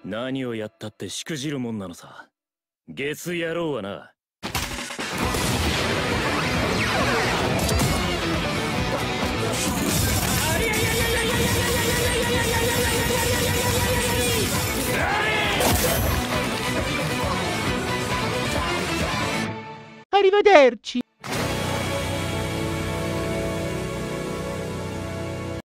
何をやったってしくじるもんなのさ。ゲス野郎はな。 Arrivederci.